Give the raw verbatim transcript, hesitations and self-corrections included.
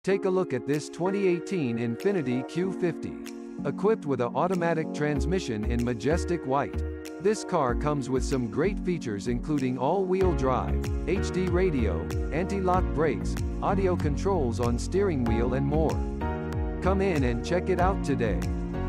Take a look at this twenty eighteen Infiniti Q fifty. Equipped with an automatic transmission in majestic white. This car comes with some great features including all-wheel drive, H D radio, anti-lock brakes, audio controls on steering wheel and more. Come in and check it out today.